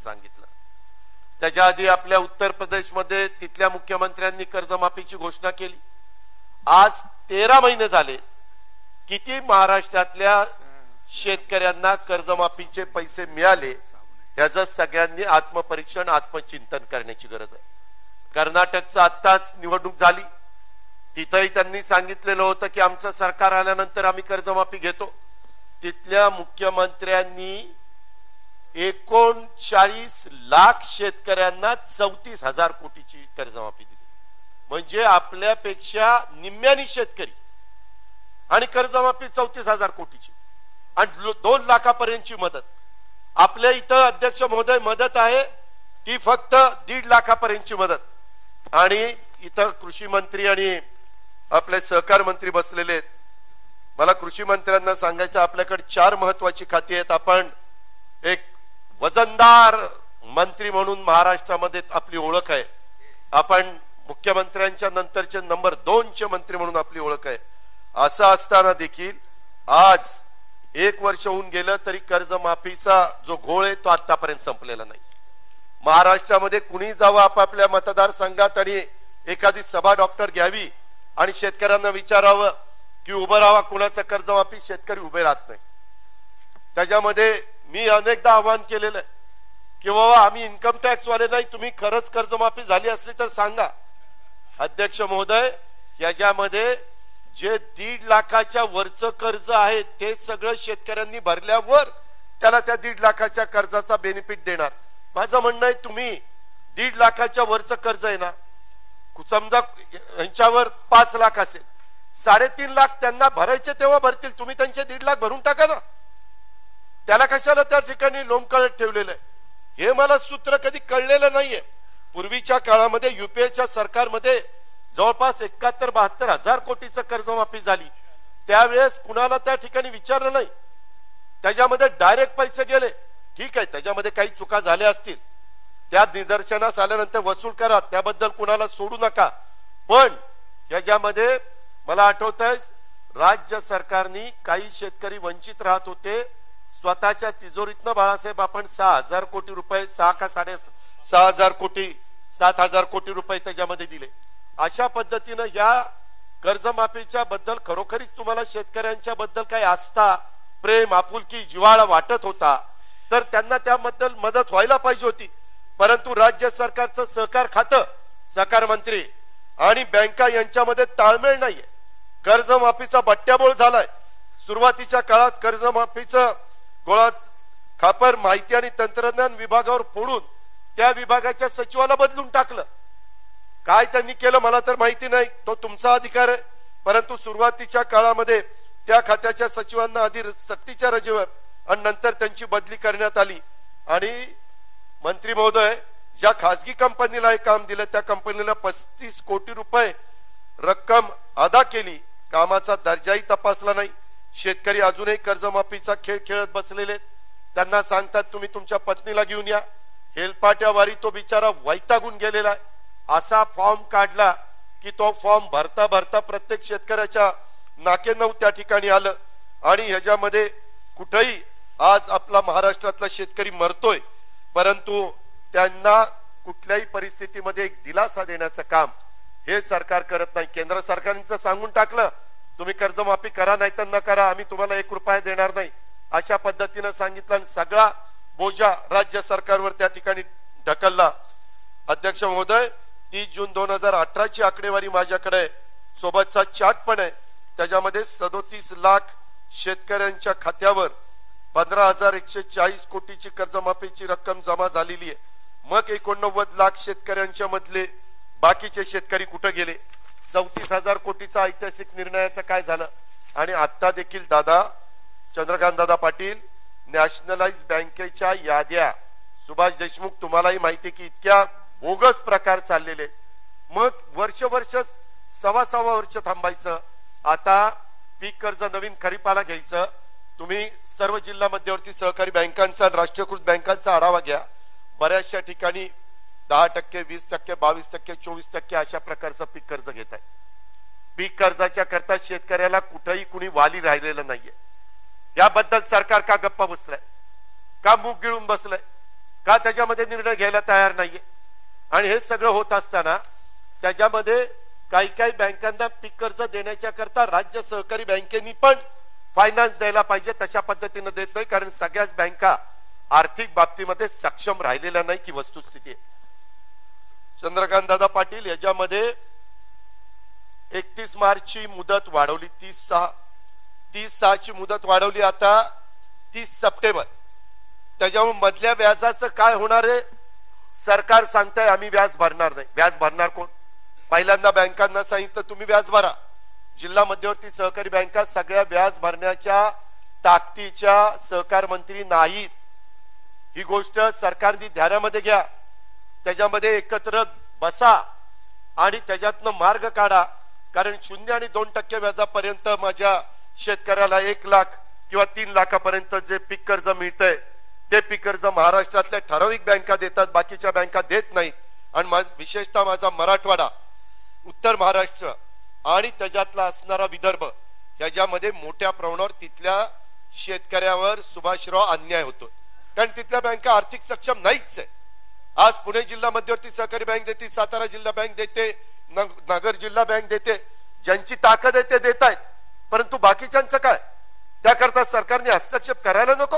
सांगितलं। त्याच्या आधी आपल्या उत्तर प्रदेशमध्ये तिथल्या मुख्यमंत्र्यांनी कर्जमाफीची घोषणा केली। आज 13 महिने झाले, किती महाराष्ट्रातल्या शेतकऱ्यांना कर्जमाफीचे पैसे मिळाले याचं सगळ्यांनी आत्मपरीक्षण आत्मचिंतन करण्याची गरज आहे। कर्नाटकचं आत्ताच निवडणूक झाली, तिथेही त्यांनी सांगितलेलं होतं की आमचं सरकार आल्यानंतर आम्ही कर्जमाफी घेतो। तिथल्या मुख्यमंत्र्यांनी 39 लाख शेतकऱ्यांना 34,000 कोटीची कर्जमाफी दिली, म्हणजे आपल्यापेक्षा निम्म्यानी शेतकरी, आणि कर्जमाफी 34,000 कोटीची आणि 2 लाखापर्यंतची मदत। आपल्या इथं अध्यक्ष महोदय मदत आहे ती फक्त 1.5 लाखापर्यंतची मदत। आणि इथं कृषी मंत्री आणि आपले सहकार मंत्री बसलेले आहेत। मला कृषी मंत्र्यांना सांगायचं, आपल्याकडे 4 महत्वाची खाती आहेत। आपण एक वजनदार मंत्री म्हणून महाराष्ट्रामध्ये आपली ओळख आहे। आपण मुख्यमंत्र्यांच्या नंतरचे नंबर 2 चे मंत्री म्हणून आपली ओळख आहे। असं असताना देखील आज 1 वर्ष होऊन गेलं तरी कर्जमाफीचा जो घोळ आहे तो आतापर्यंत संपलेला नाही। महाराष्ट्रामध्ये कुणी जावं आपापल्या मतदारसंघात आणि एखादी सभा डॉक्टर घ्यावी आणि शेतकऱ्यांना विचारावं की उभं राहावा कुणाचं कर्जमाफी, शेतकरी उभे राहत नाही। त्याच्यामध्ये मी अनेकदा आवाहन केलेलं आहे की बाबा आम्ही इन्कम टॅक्स वाले नाही, तुम्ही खरंच कर्जमाफी झाली असली तर सांगा। अध्यक्ष महोदय, याच्यामध्ये जे 1.5 लाखाच्या वरचं कर्ज आहे ते सगळं शेतकऱ्यांनी भरल्यावर त्याला त्या 1.5 लाखाच्या कर्जाचा बेनिफिट देणार। माझं म्हणणं आहे, तुम्ही 1.5 लाखाच्या वरचं कर्ज आहे ना, समजा यांच्यावर 5 लाख असेल, 3.5 लाख त्यांना भरायचे तेव्हा भरतील, तुम्ही त्यांचे 1.5 लाख भरून टाका ना। त्याला कशाला त्या ठिकाणी लोंबकळत ठेवलेलं आहे, हे मला सूत्र कधी कळलेलं नाहीये। पूर्वीच्या काळामध्ये युपीएच्या सरकारमध्ये जवळपास 71-72 हजार कोटीचं कर्जमाफी झाली, त्यावेळेस कुणाला त्या ठिकाणी विचारलं नाही, त्याच्यामध्ये डायरेक्ट पैसे गेले। ठीक आहे, त्याच्यामध्ये काही चुका झाल्या असतील, त्या निदर्शनास आल्यानंतर वसूल करा, त्याबद्दल कुणाला सोडू नका। पण याच्यामध्ये मला आठवतंय राज्य सरकारने काही शेतकरी वंचित राहत होते, स्वतःच्या तिजोरीतनं बाळासाहेब आपण 6,000 कोटी रुपये, 6 का 6.5 कोटी, 7,000 कोटी रुपये त्याच्यामध्ये दिले। अशा पद्धतीनं या कर्जमाफीच्या बद्दल खरोखरीच तुम्हाला शेतकऱ्यांच्या बद्दल काही आस्था, प्रेम, आपुलकी, जिव्हाळा वाटत होता तर त्यांना त्याबद्दल मदत व्हायला पाहिजे होती। परंतु राज्य सरकारचं सहकार खातं, सहकार मंत्री आणि बँका यांच्यामध्ये ताळमेळ नाहीये। कर्जमाफीचा बट्ट्याबोळ झालाय। सुरुवातीच्या काळात कर्जमाफीचं गोळा खापर माहिती आणि तंत्रज्ञान विभागावर फोडून त्या विभागाच्या सचिवाला बदलून टाकलं। काय त्यांनी केलं मला तर माहिती नाही, तो तुमचा अधिकार आहे। परंतु सुरुवातीच्या काळामध्ये त्या खात्याच्या सचिवांना आधी सक्तीच्या रजेवर आणि नंतर त्यांची बदली करण्यात आली। आणि मंत्री महोदय, ज्या खासगी कंपनीला हे काम दिलं त्या कंपनीला 35 कोटी रुपये रक्कम अदा केली, कामाचा दर्जाही तपासला नाही। शेतकरी अजूनही कर्जमाफीचा खेळ खेळत बसलेले, त्यांना सांगतात तुम्ही तुमच्या पत्नीला घेऊन या, हेलपाट्यावारी तो बिचारा वैतागून गेलेला आहे। असा फॉर्म काढला की तो फॉर्म भरता भरता प्रत्येक शेतकऱ्याच्या नाकेनऊ त्या ठिकाणी आलं। आणि ह्याच्यामध्ये कुठेही आज आपला महाराष्ट्रातला शेतकरी मरतोय, परंतु त्यांना कुठल्याही परिस्थितीमध्ये एक दिलासा देण्याचं काम हे सरकार करत नाही। केंद्र सरकारने तर सांगून टाकलं तुम्ही कर्जमाफी करा नाही तर न करा, आम्ही तुम्हाला 1 रुपया देणार नाही, अशा पद्धतीनं सांगितलं आणि सगळा बोजा राज्य सरकारवर त्या ठिकाणी ढकलला। अध्यक्ष महोदय, 30 जून 2018 ची आकडेवारी माझ्याकडे सोबतचा चार्ट पण आहे, त्याच्यामध्ये 37 लाख शेतकऱ्यांच्या खात्यावर 15,140 कोटीची कर्जमाफीची रक्कम जमा झालेली आहे। मग 89 लाख शेतकऱ्यांच्या मधले बाकीचे शेतकरी कुठे गेले? 34,000 कोटीचा ऐतिहासिक निर्णयाचं काय झालं? आणि आता देखील दादा चंद्रकांत दादा पाटील, नॅशनलाइज बँकेच्या याद्या, सुभाष देशमुख तुम्हालाही माहिती की इतक्या बोगस प्रकार चाललेले, मग वर्ष 1.25 वर्ष थांबायचं। आता पीक कर्ज नवीन खरीपाला घ्यायचं, तुम्ही सर्व जिल्हा मध्यवर्ती सहकारी बँकांचा, राष्ट्रीयकृत बँकांचा आढावा घ्या, बऱ्याचशा ठिकाणी 10%, 20%, 22%, 24% अशा प्रकारचं पीक कर्ज घेत आहे। पीक कर्जाच्या करता शेतकऱ्याला कुठेही कुणी वाली राहिलेलं नाहीये। याबद्दल सरकार का गप्पा बसलाय, का मुख गिळून बसलाय? का त्याच्यामध्ये निर्णय घ्यायला तयार नाहीये? आणि हे सगळं होत असताना त्याच्यामध्ये काही काही बँकांना पीक कर्ज देण्याच्या करता राज्य सहकारी बँकेनी पण फायनान्स द्यायला पाहिजे, तशा पद्धतीने देत नाही, कारण सगळ्याच बँका आर्थिक बाबतीमध्ये सक्षम राहिलेल्या नाही की वस्तुस्थिती आहे. चंद्रकांत दादा पाटील याच्यामध्ये 31 मार्चची मुदत वाढवली, 30/6 मुदत वाढवली, आता 30 सप्टेंबर. त्याच्यामुळे मधल्या व्याजाचं काय होणार आहे? सरकार सांगताय आम्ही व्याज भरणार नाही. व्याज भरणार कोण? पहिल्यांदा बँकांना सांगितलं तुम्ही व्याज भरा. जिल्हा मध्यवर्ती सहकारी बँका सगळ्या व्याज भरण्याच्या ताकदीच्या सहकार मंत्री नाहीत. ही गोष्ट सरकारने ध्यानामध्ये घ्या. त्याच्यामध्ये एकत्र बसा आणि त्याच्यातनं मार्ग काढा, कारण 0 आणि 2% व्याजापर्यंत माझ्या शेतकऱ्याला 1 लाख किंवा 3 लाखापर्यंत जे पीक कर्ज मिळतंय ते पीक कर्ज महाराष्ट्रातल्या ठराविक बँका देतात, बाकीच्या बँका देत नाहीत. आणि विशेषतः माझा मराठवाडा, उत्तर महाराष्ट्र आणि त्याच्यातला असणारा विदर्भ याच्यामध्ये मोठ्या प्रमाणावर तिथल्या शेतकऱ्यावर सुभाषराव अन्याय होतो, कारण तिथल्या बँका आर्थिक सक्षम नाहीच आहे. आज पुणे जिल्हा मध्यवर्ती सहकारी बँक देते, सातारा जिल्हा बँक देते, नगर जिल्हा बँक देते, ज्यांची ताकद आहे ते देत आहेत, परंतु बाकीच्यांचं काय? त्याकरता सरकारने हस्तक्षेप करायला नको?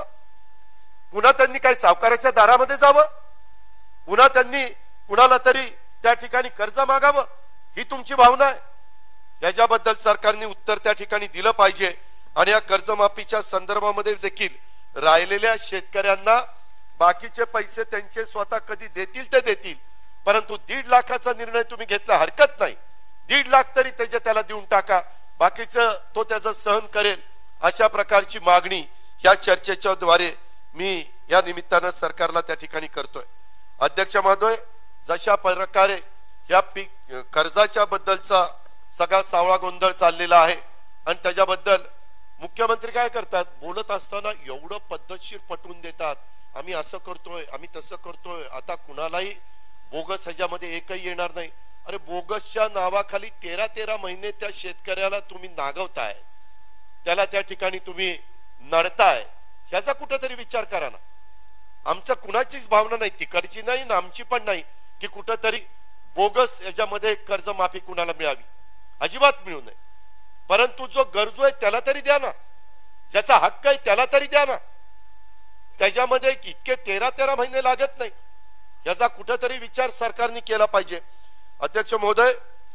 पुन्हा त्यांनी काय सावकाराच्या दारामध्ये जावं? पुन्हा त्यांनी कुणाला तरी त्या ठिकाणी कर्ज मागावं? ही तुमची भावना आहे? याच्याबद्दल सरकारने उत्तर त्या ठिकाणी दिलं पाहिजे. आणि या कर्जमाफीच्या संदर्भामध्ये देखील राहिलेल्या शेतकऱ्यांना बाकीचे पैसे त्यांचे स्वतः कधी देतील ते देतील, परंतु 1.5 लाखाचा निर्णय तुम्ही घेतला हरकत नाही. 1.5 लाख तरी त्याला देऊन टाका, बाकीचं तो त्याचं सहन करेल. अशा प्रकारची मागणी या चर्चेच्या द्वारे मी या निमित्तानं सरकारला त्या ठिकाणी करतोय. अध्यक्ष महोदय, जशा प्रकारे या पीक कर्जाच्या बद्दलचा सगळा सावळा गोंधळ चाललेला आहे आणि त्याच्याबद्दल मुख्यमंत्री काय करतात, बोलत असताना एवढं पद्धतशीर पटवून देतात, आम्ही असं करतोय, आम्ही तसं करतोय, आता कुणालाही बोगस ह्याच्यामध्ये एकही येणार नाही. अरे बोगसच्या नावाखाली 13 महिने त्या शेतकऱ्याला तुम्ही नागवताय, त्याला त्या ठिकाणी तुम्ही नडताय, ह्याचा कुठेतरी विचार करा ना. आमचं कुणाचीच भावना नाही, तिकडची नाही ना आमची पण नाही, की कुठेतरी बोगस याच्यामध्ये कर्जमाफी कुणाला मिळावी, अजिबात मिळू नये. परंतु जो गरजू आहे त्याला तरी द्या ना, ज्याचा हक्क आहे त्याला तरी द्या ना. त्याच्यामध्ये इतके 13 महिने लागत नाही, याचा कुठेतरी विचार सरकारने केला पाहिजे. अध्यक्ष महोदय,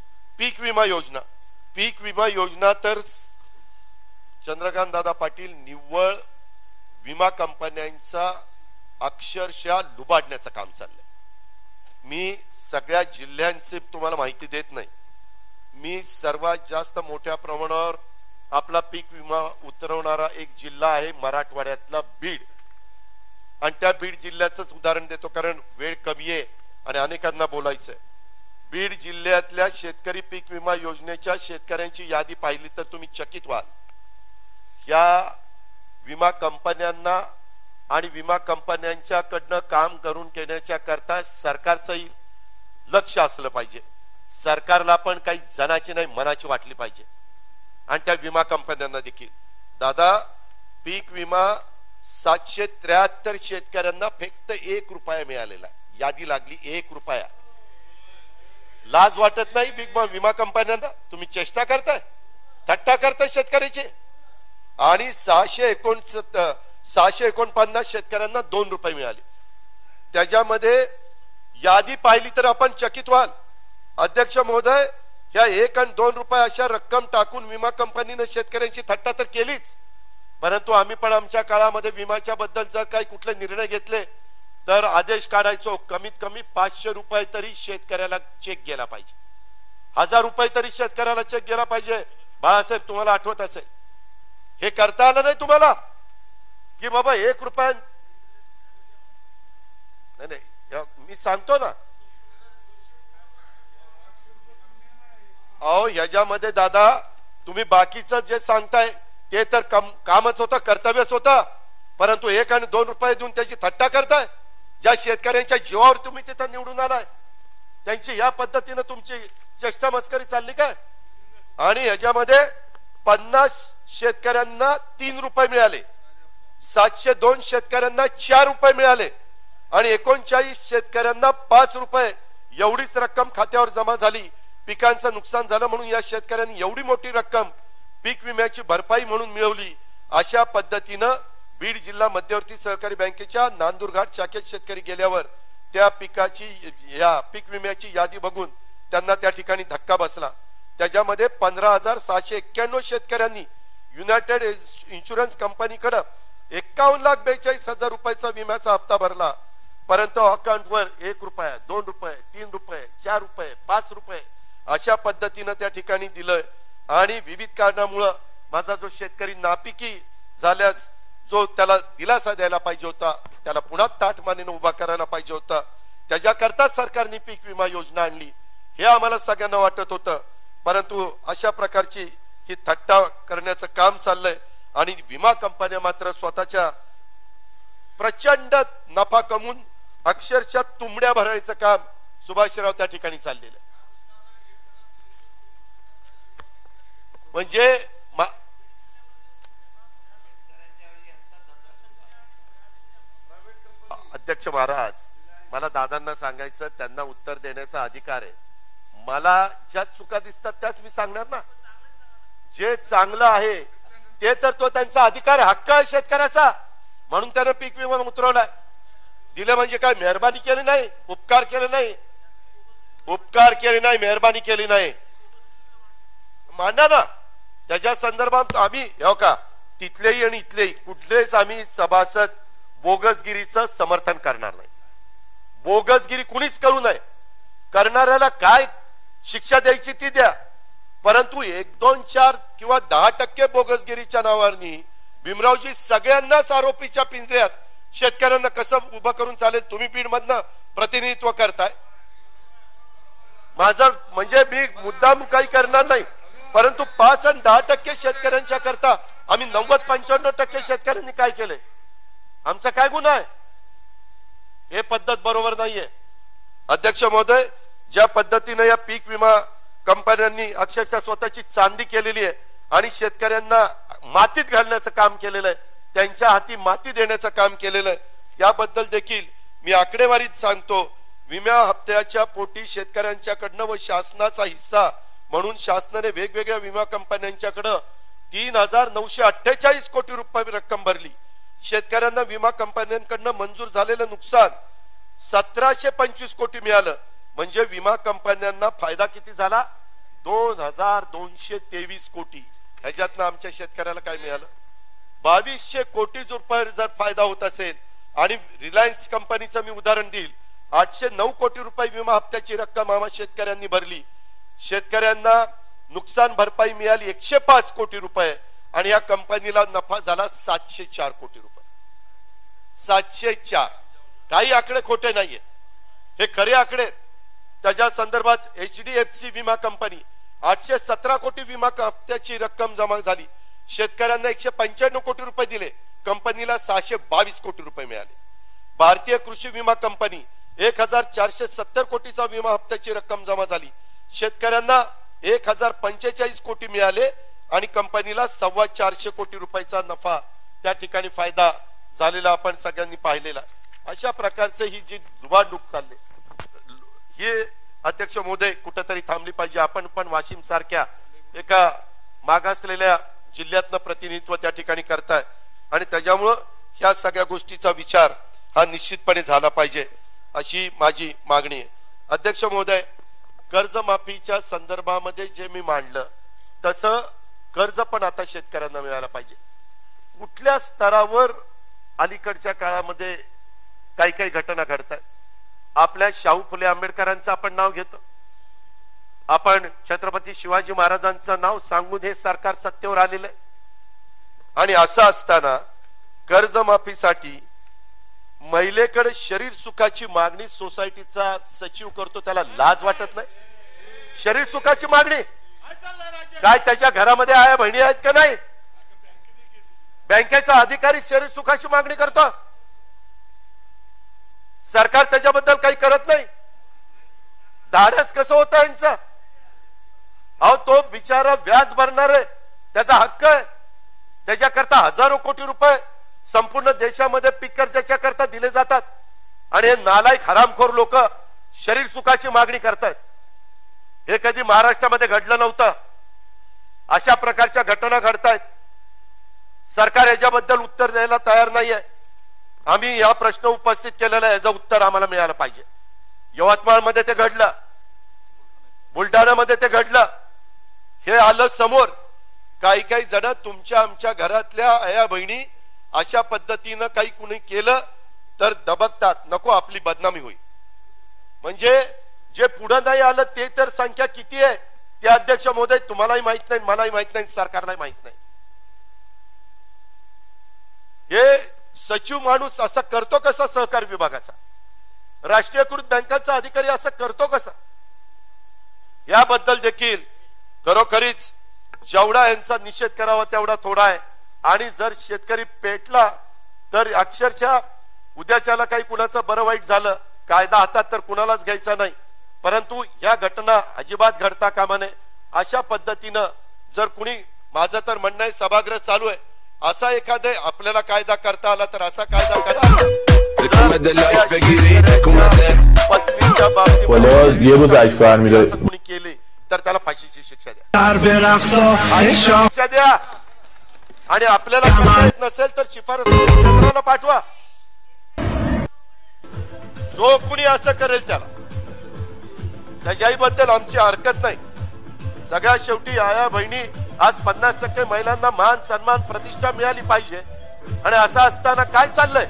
पीक विमा योजना तर चंद्रकांत दादा पाटील निव्वळ विमा कंपन्यांचा अक्षरशः लुबाडण्याचं काम चाललंय. मी सगळ्या जिल्ह्यांचे तुम्हाला माहिती देत नाही, मी सर्वात जास्त मोठ्या प्रमाणावर आपला पीक विमा उतरवणारा एक जिल्हा आहे मराठवाड्यातला बीड, आणि त्या बीड जिल्ह्याचंच उदाहरण देतो कारण वेळ कमी आहे आणि अनेकांना बोलायचंय. बीड जिल्ह्यातल्या शेतकरी पीक विमा योजनेच्या शेतकऱ्यांची यादी पाहिली तर तुम्ही चकित व्हाल. या विमा कंपन्यांना आणि विमा कंपन्यांच्याकडनं काम करून घेण्याच्या करता सरकारचंही लक्ष असलं पाहिजे. सरकारला पण काही जनाची नाही मनाची वाटली पाहिजे आणि त्या विमा कंपन्यांना देखील. दादा, पीक विमा 773 शेतकऱ्यांना फक्त 1 रुपया मिळालेला, यादी लागली 1 रुपया. लाज वाटत नाही विमा कंपन्यांना? तुम्ही चेष्टा करताय, थट्टा करताय शेतकऱ्याची. आणि 649 शेतकऱ्यांना 2 रुपये मिळाले. त्याच्यामध्ये यादी पाहिली तर आपण चकित व्हाल. अध्यक्ष महोदय, ह्या 1 आणि 2 रुपये अशा रक्कम टाकून विमा कंपनीने शेतकऱ्यांची थट्टा तर केलीच, परंतु आम्ही पण आमच्या काळामध्ये विम्याच्या बद्दल जर काही कुठले निर्णय घेतले तर आदेश काढायचो, कमीत कमी 500 रुपये तरी शेतकऱ्याला चेक गेला पाहिजे, 1000 रुपये तरी शेतकऱ्याला चेक गेला पाहिजे. बाळासाहेब, तुम्हाला आठवत असेल, हे करता आलं नाही तुम्हाला की बाबा 1 रुपया नाही. मी सांगतो ना, अहो याच्यामध्ये दादा तुम्ही बाकीचं जे सांगताय ते तर कामच होतं, कर्तव्यच होतं, परंतु 1 आणि 2 रुपये देऊन त्याची थट्टा करताय. ज्या शेतकऱ्यांच्या जीवावर तुम्ही तिथं निवडून आलाय त्यांची या पद्धतीने तुमची चेष्टा मस्करी चालली काय? आणि याच्यामध्ये 50 शेतकऱ्यांना 3 रुपये मिळाले, 702 शेतकऱ्यांना 4 रुपये मिळाले. आणि 39 शेतकऱ्यांना 5 रुपये एवढीच रक्कम खात्यावर जमा झाली. पिकांचं नुकसान झालं म्हणून या शेतकऱ्यांनी एवढी मोठी रक्कम पीक विम्याची भरपाई म्हणून मिळवली. अशा पद्धतीनं बीड जिल्हा मध्यवर्ती सहकारी बँकेच्या नांदूरघाट शाखेत शेतकरी गेल्यावर त्या पीक विम्याची यादी बघून त्यांना त्या ठिकाणी धक्का बसला. त्याच्यामध्ये 15,691 शेतकऱ्यांनी युनायटेड इन्शुरन्स कंपनीकडे 51,42,000 रुपयाचा विम्याचा हप्ता भरला. परंतु अकाउंटवर 1 रुपया, 2 रुपये, 3 रुपये, 4 रुपये, 5 रुपये अशा पद्धतीनं त्या ठिकाणी दिलंय. आणि विविध कारणामुळे माझा जो शेतकरी नापिकी झाल्यास जो त्याला दिलासा द्यायला पाहिजे होता, त्याला पुन्हा ताठमानेने उभा करायला पाहिजे होता, त्याच्याकरता सरकारने पीक विमा योजना आणली हे आम्हाला सगळ्यांना वाटत होतं. परंतु अशा प्रकारची ही थट्टा करण्याचं काम चाललंय आणि विमा कंपन्या मात्र स्वतःच्या प्रचंड नफा कमवून अक्षरशः तुंबड्या भरायचं काम सुभाषराव त्या ठिकाणी चाललेलं. म्हणजे अध्यक्ष महाराज, मला दादांना सांगायचं, त्यांना उत्तर देण्याचा अधिकार आहे. मला ज्या चुका दिसतात त्याच मी सांगणार ना. जे चांगलं आहे ते तर तो त्यांचा अधिकार आहे, हक्क आहे शेतकऱ्याचा, म्हणून त्यानं पीक विमा उतरवलाय. दिलं म्हणजे काय मेहरबानी केली नाही, उपकार केले नाही, उपकार केले नाही, मेहरबानी केली नाही. मांडा ना त्याच्या संदर्भात. आम्ही हो का तिथलेही आणि इथलेही कुठलेच आम्ही सभासद बोगसगिरीचं समर्थन करणार नाही. बोगसगिरी कुणीच करू नये. करणाऱ्याला काय शिक्षा द्यायची ती द्या, परंतु 1, 2, 4 किंवा 10% बोगसगिरीच्या नावाने भीमरावजी सगळ्यांनाच आरोपीच्या पिंजऱ्यात शेतकऱ्यांना कसं उभं करून चालेल? तुम्ही बीडमधनं प्रतिनिधित्व करताय. माझं म्हणजे मी मुद्दाम काही करणार नाही, परंतु 5 आणि 10% शेतकऱ्यांच्या करता आम्ही 90-95% शेतकऱ्यांनी काय केलंय? आमचा काय गुन्हा आहे? हे पद्धत बरोबर नाहीये. अध्यक्ष महोदय, ज्या पद्धतीने या पीक विमा कंपन्यांनी अक्षरशः स्वतःची चांदी केलेली आहे आणि शेतकऱ्यांना मातीत घालण्याचं काम केलेलं आहे, त्यांच्या हाती माती देण्याचं काम केलेलं आहे, याबद्दल देखील मी आकडेवारीत सांगतो. विमा हप्त्याच्या पोटी शेतकऱ्यांच्याकडनं व शासनाचा हिस्सा म्हणून शासनाने वेगवेगळ्या विमा कंपन्यांच्याकडे 3,948 कोटी रुपये रक्कम भरली. शेतकऱ्यांना विमा कंपन्यांकडनं मंजूर झालेलं नुकसान 1,725 कोटी मिळालं. म्हणजे विमा कंपन्यांना फायदा किती झाला? 2,223 कोटी. ह्याच्यातनं आमच्या शेतकऱ्याला काय मिळालं? 2,200 कोटी रुपये जर फायदा होत असेल, आणि रिलायन्स कंपनीचं मी उदाहरण देईल, 809 कोटी रुपये विमा हप्त्याची रक्कम आम्हा शेतकऱ्यांनी भरली. शेतकऱ्यांना नुकसान भरपाई मिळाली 105 कोटी रुपये आणि या कंपनीला नफा झाला 704 कोटी रुपये. 704. काही आकडे खोटे नाहीये, हे खरे आकडे. त्याच्या संदर्भात HDFC विमा कंपनी 817 कोटी विमा हप्त्याची रक्कम जमा झाली. शेतकऱ्यांना 195 कोटी रुपये दिले, कंपनीला 622 कोटी रुपये मिळाले. भारतीय कृषी विमा कंपनी 1,470 कोटीचा विमा हप्त्याची रक्कम जमा झाली. शेतकऱ्यांना 1,045 कोटी मिळाले आणि कंपनीला 425 कोटी रुपयाचा नफा त्या ठिकाणी फायदा झालेला आपण सगळ्यांनी पाहिलेला. अशा प्रकारचे ही जी दुबाडूक चालले, हे अध्यक्ष महोदय कुठेतरी थांबली पाहिजे. आपण पण वाशिम सारख्या एका मागासलेल्या जिल्ह्यातनं प्रतिनिधित्व त्या ठिकाणी करताय आणि त्याच्यामुळं ह्या सगळ्या गोष्टीचा विचार हा निश्चितपणे झाला पाहिजे अशी माझी मागणी आहे. अध्यक्ष महोदय, कर्जमाफीच्या संदर्भामध्ये जे मी मांडलं तसं कर्ज पण आता शेतकऱ्यांना मिळायला पाहिजे. कुठल्या स्तरावर अलीकडच्या काळामध्ये काही काही घटना घडतात. आपल्या शाहू फुले आंबेडकरांचं आपण नाव घेतो, आपण छत्रपती शिवाजी महाराजांचं नाव सांगून हे सरकार सत्तेवर आलेलं आहे. आणि असं असताना कर्जमाफीसाठी महिलेकडे शरीर सुखाची मागणी सोसायटीचा सचिव करतो, त्याला लाज वाटत नाही? शरीर सुखाची मागणी काय? त्याच्या घरामध्ये आया बहिणी आहेत का नाही? बँकेचा अधिकारी शरीर सुखाची मागणी करतो, सरकार त्याच्याबद्दल काही करत नाही. धाडस कसं होतं यांचं? अहो, तो बिचारा व्याज भरणार आहे, त्याचा हक्क आहे. त्याच्याकरता हजारो कोटी रुपये संपूर्ण देशामध्ये पीक कर्जाच्या करता दिले जातात. आणि हे नालायक हरामखोर लोक शरीर सुखाची मागणी करतायत. हे कधी महाराष्ट्रामध्ये घडलं नव्हतं. अशा प्रकारच्या घटना घडतायत. सरकार याच्याबद्दल उत्तर द्यायला तयार नाहीये. आम्ही या प्रश्न उपस्थित केलेला आहे, याचं उत्तर आम्हाला मिळालं पाहिजे. यवतमाळमध्ये ते घडलं, बुलढाण्यामध्ये ते घडलं, हे आलं समोर. काही काही जण तुमच्या आमच्या घरातल्या आया बहिणी अशा पद्धतीनं काही कुणी केलं तर दबकतात, नको आपली बदनामी होईल. म्हणजे जे पुढे नाही आलं ते तर संख्या किती आहे ते अध्यक्ष महोदय तुम्हालाही माहित नाही, मलाही माहित नाही, सरकारलाही माहित नाही. हे सचिव माणूस असा करतो कसा? सहकार विभागाचा राष्ट्रीयकृत बँकांचा अधिकारी असं करतो कसा? याबद्दल देखील खरोखरीच जेवढा यांचा निषेध करावा तेवढा थोडा आहे. आणि जर शेतकरी पेटला तर अक्षरशः उद्याच्याला काही कुणाचं बरं वाईट झालं, कायदा हातात तर कुणालाच घ्यायचा नाही. परंतु या घटना अजिबात घडता कामा नये. अशा पद्धतीनं जर कुणी, माझं तर म्हणणं आहे सभागृह चालू आहे, असा एखादा आपल्याला कायदा करता आला तर असा कायदा करा. पत्नीच्या बाबतीत कुणी केले तर त्याला फाशीची शिक्षा द्या. आणि आपल्याला येत नसेल तर शिफारस केंद्राला पाठवा. जो कुणी असं करेल त्याच्याही बद्दल आमची हरकत नाही. सगळ्या शेवटी आया बहिणी आज 50% महिलांना मान सन्मान प्रतिष्ठा मिळाली पाहिजे. आणि असं असताना काय चाललंय?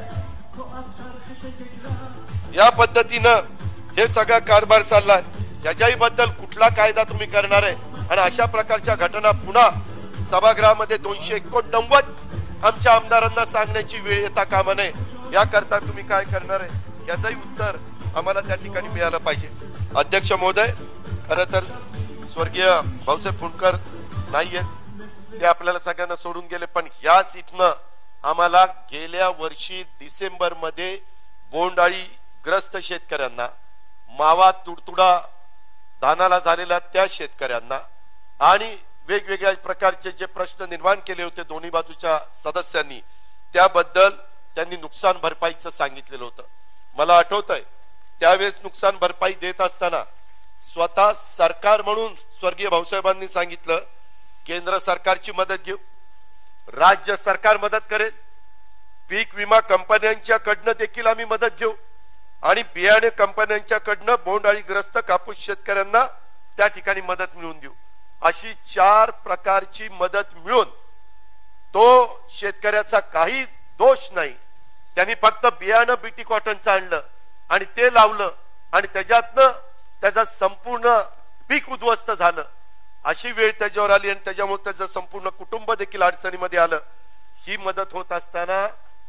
या पद्धतीनं हे सगळा कारभार चाललाय. याच्याही बद्दल कुठला कायदा तुम्ही करणार आहे? आणि अशा प्रकारच्या घटना पुन्हा सभागृहामध्ये 289 आमच्या आमदारांना सांगण्याची वेळ येता कामा नये. याकरता तुम्ही काय करणार आहे याचंही उत्तर आम्हाला त्या ठिकाणी मिळालं पाहिजे. अध्यक्ष महोदय, खरं तर स्वर्गीय भाऊसाहेब फुंडकर नाहीये, ते आपल्याला सगळ्यांना सोडून गेले. पण याच इथनं आम्हाला गेल्या वर्षी डिसेंबर मध्ये बोंडअळी ग्रस्त शेतकऱ्यांना, मावा तुडतुडा धानाला झालेल्या त्या शेतकऱ्यांना आणि वेगवेगळ्या प्रकारचे जे प्रश्न निर्माण केले होते दोन्ही बाजूच्या सदस्यांनी, त्याबद्दल त्यांनी नुकसान भरपाईचं सांगितलेलं होतं. मला आठवतंय त्यावेळेस नुकसान भरपाई देत असताना स्वतः सरकार म्हणून स्वर्गीय भाऊसाहेबांनी सांगितलं केंद्र सरकारची मदत घेऊ, राज्य सरकार मदत करेल, पीक विमा कंपन्यांच्याकडनं देखील आम्ही मदत घेऊ आणि बियाणे कंपन्यांच्याकडनं बोंडअळीग्रस्त कापूस शेतकऱ्यांना त्या ठिकाणी मदत मिळवून देऊ. अशी 4 प्रकारची मदत मिळून तो शेतकऱ्याचा काही दोष नाही. त्यांनी फक्त बियाणं बीटी कॉटनचं आणलं आणि ते लावलं आणि त्याच्यातनं त्याचं संपूर्ण पीक उद्ध्वस्त झालं. अशी वेळ त्याच्यावर आली आणि त्याच्यामुळे त्याचं संपूर्ण कुटुंब देखील अडचणीमध्ये आलं. ही मदत होत असताना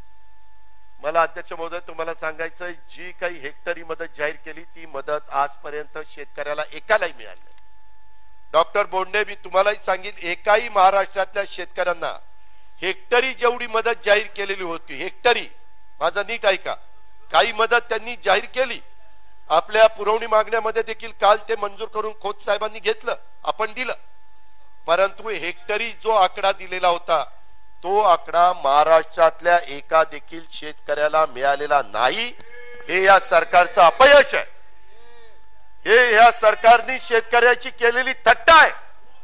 मला अध्यक्ष महोदय तुम्हाला सांगायचं, जी काही हेक्टरी मदत जाहीर केली ती मदत आजपर्यंत शेतकऱ्याला एकालाही मिळाली नाही. डॉक्टर बोंडे, मी तुम्हालाही सांगेन, एकाही महाराष्ट्रातल्या शेतकऱ्यांना हेक्टरी जेवढी मदत जाहीर केलेली होती, हेक्टरी, माझं नीट ऐका, काही मदत त्यांनी जाहीर केली. आपल्या पुरवणी मागण्यामध्ये देखील काल ते मंजूर करून खोत साहेबांनी घेतलं, आपण दिलं. परंतु हेक्टरी जो आकडा दिलेला होता तो आकडा महाराष्ट्रातल्या एका देखील शेतकऱ्याला मिळालेला नाही. हे या सरकारचं अपयश आहे. हे या सरकारने शेतकऱ्याची केलेली थट्टा आहे.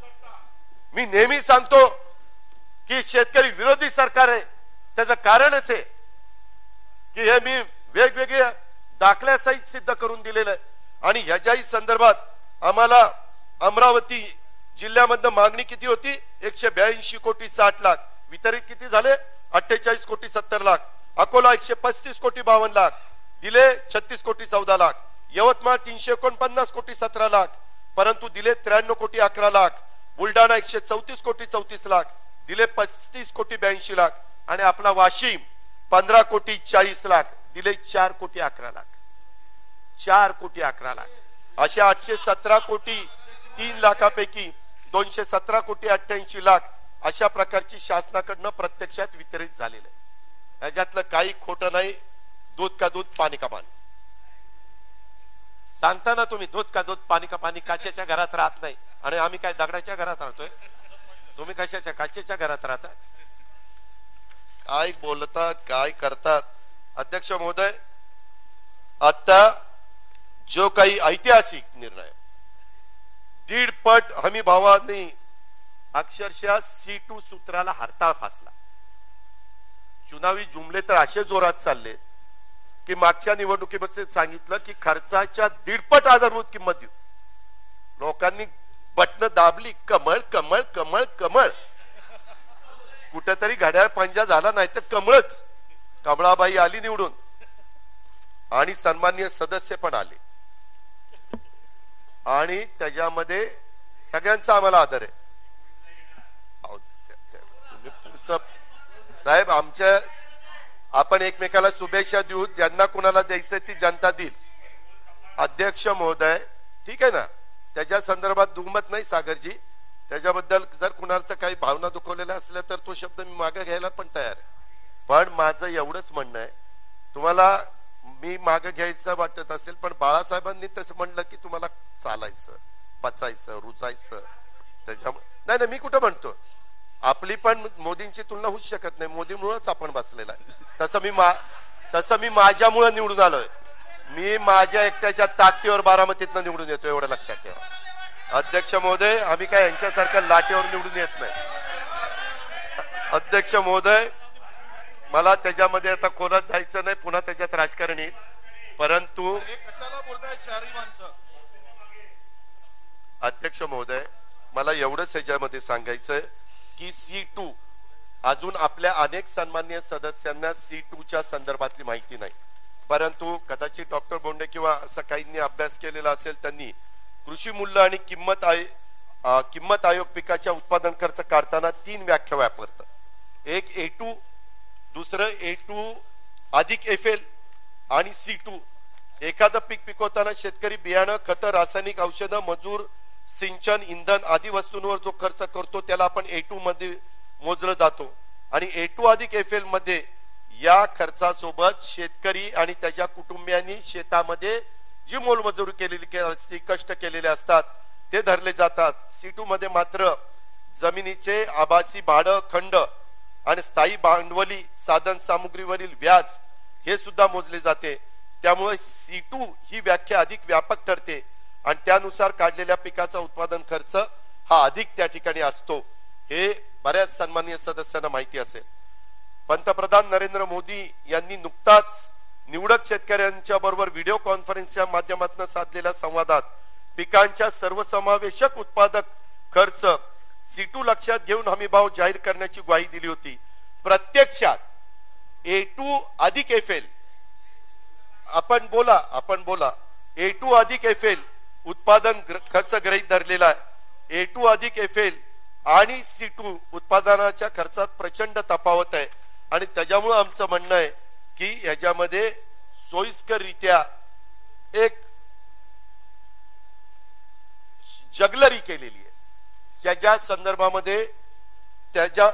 मी नेहमी सांगतो की शेतकरी विरोधी सरकार आहे. त्याचं कारणच आहे की हे मी वेगवेगळ्या दाखल्यासहित सिद्ध करून दिलेलं आहे. आणि ह्याच्याही संदर्भात आम्हाला अमरावती जिल्ह्यामधनं मागणी किती होती? 182 कोटी 60 लाख. वितरित किती झाले? 48 कोटी 70 लाख. अकोला 135 कोटी 52 लाख दिले, 36 कोटी 14 लाख. यवतमाळ 349 कोटी 17 लाख, परंतु दिले 93 कोटी 11 लाख. बुलढाणा 134 कोटी 34 लाख दिले, 35 कोटी 82 लाख. आणि आपला वाशिम 15 कोटी 40 लाख दिले, 4 कोटी 11 लाख. 4 कोटी 11 लाख. अशा 817 कोटी 3 लाखापैकी 217 कोटी 88 लाख अशा प्रकारची शासनाकडनं प्रत्यक्षात वितरित झालेलं आहे. याच्यातलं काही खोटं नाही. दूध का दूध, पाणी का पाणी सांगता ना तुम्ही. दूध का दूध, पाणी का पाणी. काचेच्या घरात राहत नाही आणि आम्ही काय दगडाच्या घरात राहतोय? तुम्ही कशाच्या? काचेच्या घरात राहता. काय बोलतात, काय करतात? अध्यक्ष महोदय, आता जो काही ऐतिहासिक निर्णय 1.5 पट हमी भावांनी अक्षरशः C2 सूत्राला हरताळ फासला. चुनावी जुमले तर असे जोरात चालले की मागच्या निवडणुकीमध्ये सांगितलं की खर्चाच्या 1.5 पट आधारभूत किंमत देऊ. लोकांनी बटन दाबली, कमळ कमळ कमळ कमळ. कुठेतरी घड्याळ पंजा झाला नाही तर कमळच. कमळाबाई आली निवडून आणि सन्माननीय सदस्य पण आले आणि त्याच्यामध्ये सगळ्यांचा आम्हाला आदर आहे. पुढचं साहेब आमच्या आपण एकमेकाला शुभेच्छा देऊ, ज्यांना कुणाला द्यायचं ती जनता देईल. अध्यक्ष महोदय ठीक आहे ना, त्याच्या संदर्भात दुमत नाही सागरजी. त्याच्याबद्दल जर कुणाचं काही भावना दुखवलेल्या असल्या तर तो शब्द मी मागे घ्यायला पण तयार आहे. पण माझं एवढंच म्हणणं आहे, तुम्हाला मी मागे घ्यायचं वाटत असेल पण बाळासाहेबांनी तसं म्हणलं की तुम्हाला चालायचं, पचायचं, रुचायचं. त्याच्यामुळे नाही नाही, मी कुठं म्हणतो आपली पण मोदींची तुलना होऊच शकत नाही. मोदीमुळेच आपण बसलेला आहे. तसं मी माझ्यामुळे निवडून आलोय. मी माझ्या एकट्याच्या ताकदीवर बारामतीतनं निवडून येतो, एवढं लक्षात ठेवा. अध्यक्ष महोदय, आम्ही काय यांच्यासारखं लाटेवर निवडून येत नाही. अध्यक्ष महोदय, मला त्याच्यामध्ये आता कोणात जायचं नाही, पुन्हा त्याच्यात राजकारण येईल. परंतु कशाला बोलताय शहरी माणसं. अध्यक्ष महोदय, मला एवढंच याच्यामध्ये सांगायचंय की C2 अजून आपल्या अनेक सन्माननीय सदस्यांना C2च्या संदर्भातली माहिती नाही. परंतु कदाचित डॉक्टर बोंडे किंवा असं काहींनी अभ्यास केलेला असेल, त्यांनी कृषी मूल्य आणि किंमत आयोग पिकाच्या उत्पादन खर्च काढताना 3 व्याख्या वापरतं. एक A2, दुसरं A2 अधिक FL आणि C2. एखादं पीक पिकवताना शेतकरी बियाणं, खतं, रासायनिक औषधं, मजूर, सिंचन, इंधन आदी वस्तूंवर जो खर्च करतो त्याला आपण A2 मध्ये मोजलं जातो. आणि A2 अधिक FL मध्ये या खर्चासोबत शेतकरी आणि त्याच्या कुटुंबियांनी शेतामध्ये जी मोलमजुरी केलेली असते, कष्ट केलेले असतात ते धरले जातात. C2 मध्ये मात्र जमिनीचे आभासी भाडं, खंड आणि स्थायी भांडवली साधन सामुग्रीवरील व्याज हे सुद्धा मोजले जाते. त्यामुळे C2 ही व्याख्या अधिक व्यापक ठरते आणि त्यानुसार काढलेल्या पिकाचा उत्पादन खर्च हा अधिक त्या ठिकाणी असतो. हे बऱ्याच सन्माननीय सदस्यांना माहिती असेल. पंतप्रधान नरेंद्र मोदी यांनी नुकताच निवडक शेतकऱ्यांच्या बरोबर व्हिडिओ कॉन्फरन्सच्या माध्यमातून साधलेल्या संवादात पिकांच्या सर्वसमावेशक उत्पादक खर्च C2 लक्षात घेऊन हमीभाव जाहीर करण्याची ग्वाही दिली होती. प्रत्यक्षात A2 अधिक FL आपण बोला A2 अधिक FL उत्पादन खर्च गृहीत धरलेला आहे. A2 अधिक FL आणि C2 उत्पादनाच्या खर्चात प्रचंड तफावत आहे आणि त्याच्यामुळे आमचं म्हणणं आहे की ह्याच्यामध्ये सोयीस्कररित्या एक जगलरी केलेली आहे. याच्या संदर्भामध्ये त्याच्या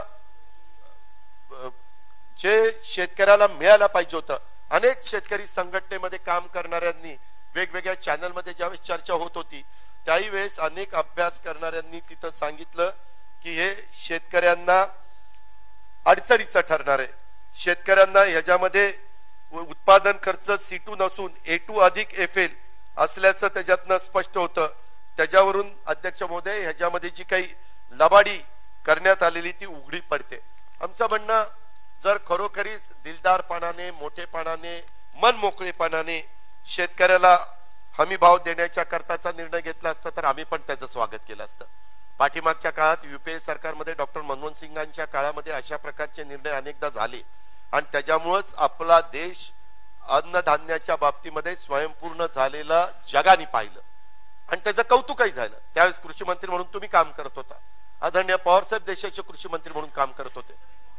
जे शेतकऱ्याला मिळायला पाहिजे होतं. अनेक शेतकरी संघटनेमध्ये काम करणाऱ्यांनी वेगवेगळ्या चॅनलमध्ये ज्यावेळेस चर्चा होत होती त्याही वेळेस अनेक अभ्यास करणाऱ्यांनी तिथं सांगितलं की हे शेतकऱ्यांना अडचणीचं ठरणार आहे. शेतकऱ्यांना ह्याच्यामध्ये उत्पादन खर्च C2 नसून A2 अधिक FL असल्याचं त्याच्यातनं स्पष्ट होतं. त्याच्यावरून अध्यक्ष महोदय, ह्याच्यामध्ये जी काही लबाडी करण्यात आलेली ती उघडी पडते. आमचं म्हणणं, जर खरोखरीच दिलदारपणाने, मोठेपणाने, मन मोकळेपणाने शेतकऱ्याला हमी भाव देण्याच्या करताचा निर्णय घेतला असता तर आम्ही पण त्याचं स्वागत केलं असतं. पाठीमागच्या काळात UPA सरकारमध्ये डॉक्टर मनमोहन सिंगांच्या काळामध्ये अशा प्रकारचे निर्णय अनेकदा झाले आणि त्याच्यामुळेच आपला देश अन्नधान्याच्या बाबतीमध्ये स्वयंपूर्ण झालेला जगाने पाहिलं आणि त्याचं कौतुकही झालं. त्यावेळेस कृषी मंत्री म्हणून तुम्ही काम करत होता. आदरणीय पवार साहेब देशाचे कृषी मंत्री म्हणून काम करत होते.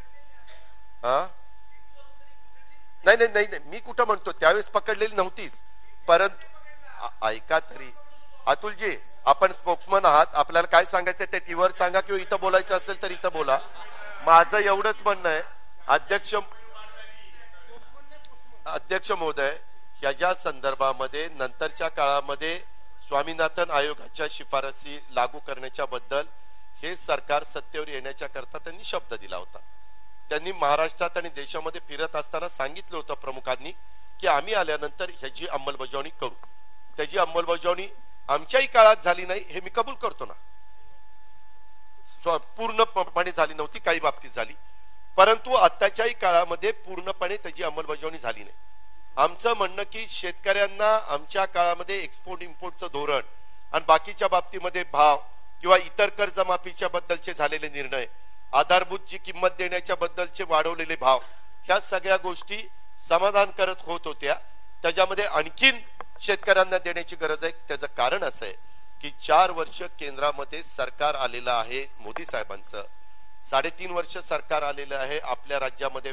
नाही, मी कुठं म्हणतो, त्यावेळेस पकडलेली नव्हतीच. परंतु ऐका तरी अतुलजी, आपण स्पोक्समन आहात, आपल्याला काय सांगायचं ते टीव्हीवर सांगा किंवा इथं बोलायचं असेल तर इथं बोला. माझं एवढंच म्हणणं आहे अध्यक्ष महोदय, ह्याच्या संदर्भामध्ये नंतरच्या काळामध्ये स्वामीनाथन आयोगाच्या शिफारसी लागू करण्याच्या बद्दल हे सरकार सत्तेवर येण्याच्या करता त्यांनी शब्द दिला होता. त्यांनी महाराष्ट्रात आणि देशामध्ये फिरत असताना सांगितलं होतं प्रमुखांनी की आम्ही आल्यानंतर ह्याची अंमलबजावणी करू. त्याची अंमलबजावणी आमच्याही काळात झाली नाही हे मी कबूल करतो ना. पूर्णपणे झाली नव्हती, काही बाबतीत झाली, परंतु आताच्याही काळामध्ये पूर्णपणे त्याची अंमलबजावणी झाली नाही. आमचं म्हणणं की शेतकऱ्यांना आमच्या काळामध्ये एक्सपोर्ट इम्पोर्टचं धोरण आणि बाकीच्या बाबतीमध्ये भाव किंवा इतर कर्जमाफीच्या बद्दलचे झालेले निर्णय, आधारभूत जी किंमत देण्याच्या बद्दलचे वाढवलेले भाव, ह्या सगळ्या गोष्टी समाधान करत होत होत्या. त्याच्यामध्ये आणखीन शेतकऱ्यांना देण्याची गरज आहे. त्याचं कारण असं आहे की 4 वर्ष केंद्रामध्ये सरकार आलेलं आहे मोदी साहेबांचं, 3.5 वर्ष सरकार आलेलं आहे आपल्या राज्यामध्ये